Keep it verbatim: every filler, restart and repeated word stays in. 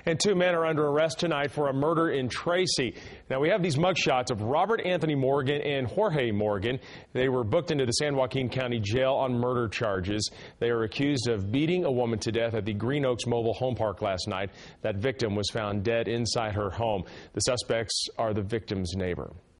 And two men are under arrest tonight for a murder in Tracy. Now, we have these mugshots of Robert Anthony Morgan and Jorge Morgan. They were booked into the San Joaquin County Jail on murder charges. They are accused of beating a woman to death at the Green Oaks Mobile Home Park last night. That victim was found dead inside her home. The suspects are the victim's neighbor.